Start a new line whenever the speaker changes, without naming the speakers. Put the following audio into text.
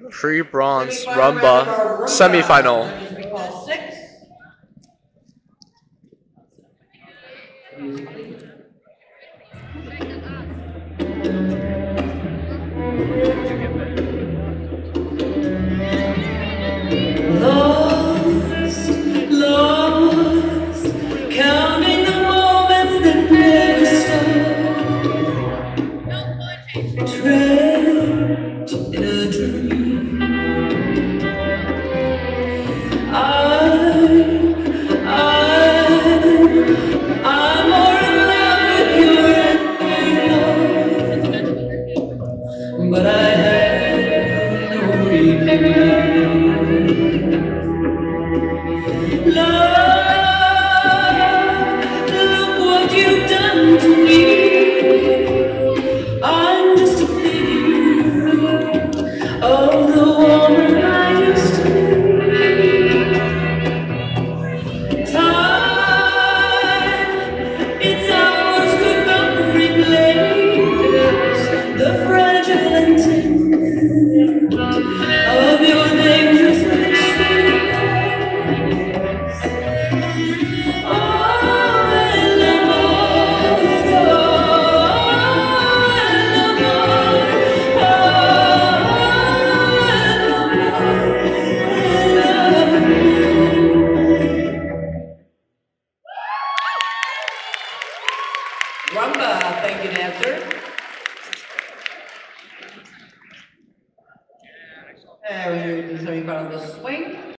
Free bronze, Rumba, semifinal.
We call 6.
Lost, counting the moments that never stop. Trapped in a dream. I'm more in love with your empty love, but I have no reprieve. Love, look what you've done to me. I'm just a figure of the woman I used to be. Time, its hours could not replace the fragile intent of your dangerous
Rumba, thank you, dancer. And we move to the semifinal swing.